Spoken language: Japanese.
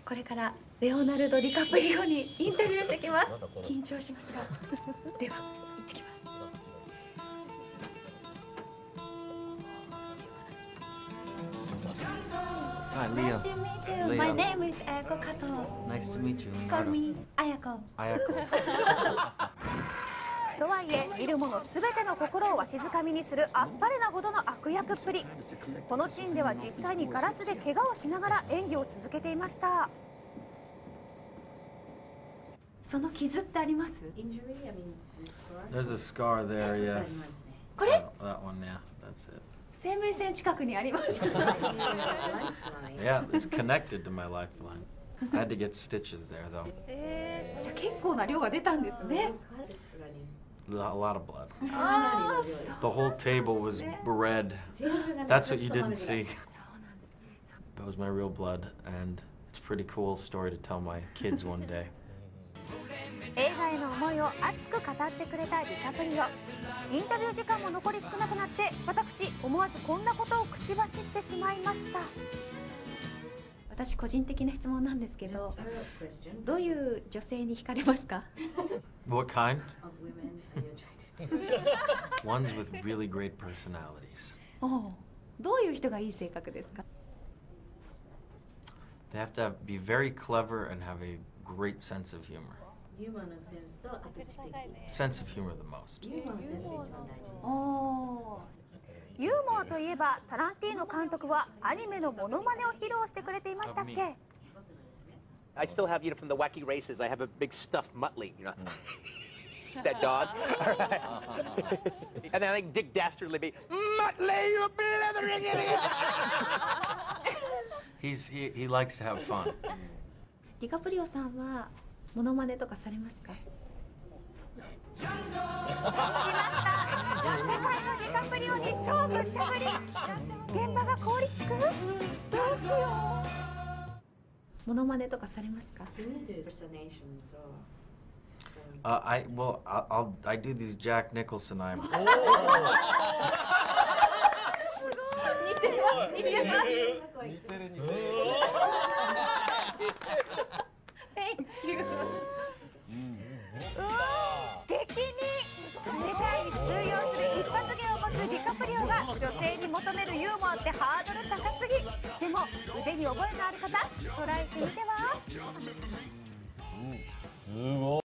これからレオナルド・ディカプリオにインタビューしてきます。緊張しますが、では行ってきます。 Hi, Leo. Nice to meet you. Leo. My name is Ayako Kato. Nice to meet you. Call me Ayako. Ayako. とはいえ見る者全ての心をわしづかみにするあっぱれなほどの悪役っぷり。このシーンでは実際にガラスで怪我をしながら演技を続けていました。 その傷ってあります？ There's a scar there, yes. これ That one, yeah. That's it. 生命線近くにありました。 Yeah, it's connected to my lifeline. I had to get stitches there, though. じゃあ結構な量が出たんですね。 A lot of blood. The whole table was red. That's what you didn't see. That was my real blood, and it's a pretty cool story to tell my kids one day. 映画への思いを熱く語ってくれたディカプリオ。インタビュー時間も残り少なくなって私思わずこんなことを口走ってしまいました。 私個人的な質問なんですけど、どういう女性に惹かれますか？ What kind? Ones with really great personalities. おう、どういう人がいい性格ですか？ They have to be very clever and have a great sense of humor. Sense of humor the most. おー、 ユーモアといえばタランティーノ監督はアニメのモノマネを披露してくれていましたっけ？ I still have, from the Wacky Races, I have a big stuffed Muttley, that dog. And then I think Dick Dastardly be, Muttley, you blithering idiot! He likes to have fun. ディカプリオさんはモノマネとかされますか？ しまった。世界のディカプリオに超無茶ぶり。現場が凍りつく。どうしよモノマネとかされますか？ I do these Jack Nicholson. I'm. 似てます。Thank you。 敵に世界に通用する一発芸を持つディカプリオが女性に求めるユーモアってハードル高すぎ。でも腕に覚えのある方トライしてみては？ すご